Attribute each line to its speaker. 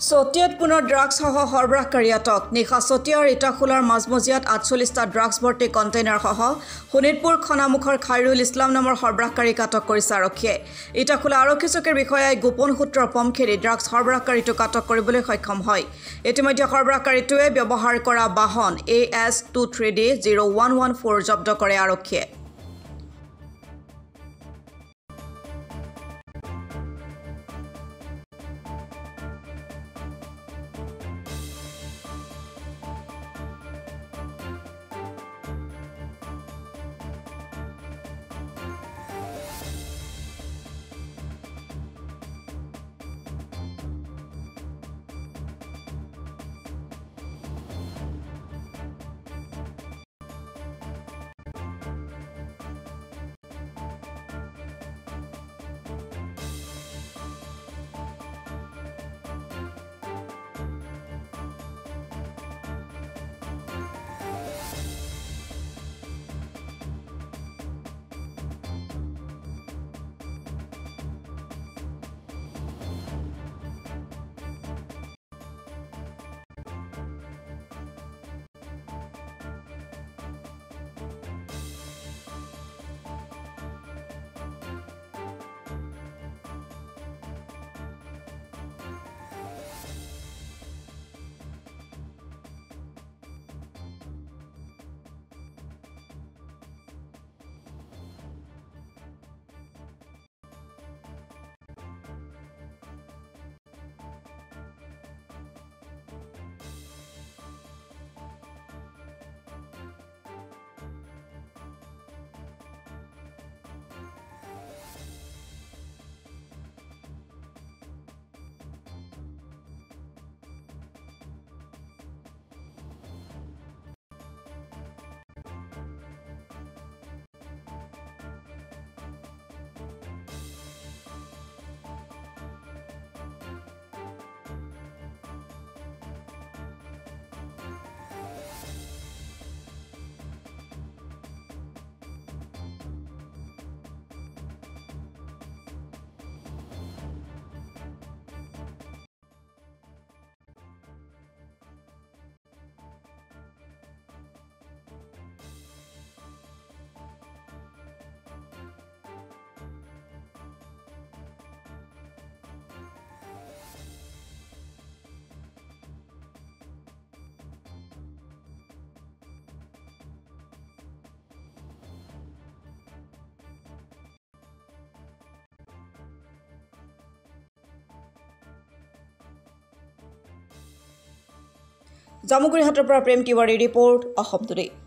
Speaker 1: চতিয়াত পুনৰ ড্ৰাগছসহ সৰবৰাহকাৰী আটক নিশা চতিয়াৰ ইটাখোলাৰ মাজমজিয়াত ৪৮টা ড্ৰাগছ ভৰ্তি কণ্টেইনাৰসহ শোণিতপুৰ খনামুখৰ খাইৰুল ইছলাম নামৰ সৰবৰাহকাৰীক আটক কৰিছে আৰক্ষীয়ে ইটাখোলা আৰক্ষী চকীৰ বিষয়াই গোপন সূত্ৰৰ পম খেৰি ড্ৰাগছ সৰবৰাহকাৰীটোক আটক কৰিবলৈ সক্ষম হয় ইতিমধ্যে সৰবৰাহকাৰীটোৱে ব্যৱহাৰ কৰা বাহন AS23D 0114 জব্দ কৰে আৰক্ষীয়ে জামুগুৰিহাটৰ পৰা প্ৰেম তিৱাৰী ৰিপৰ্ট অসম টুডে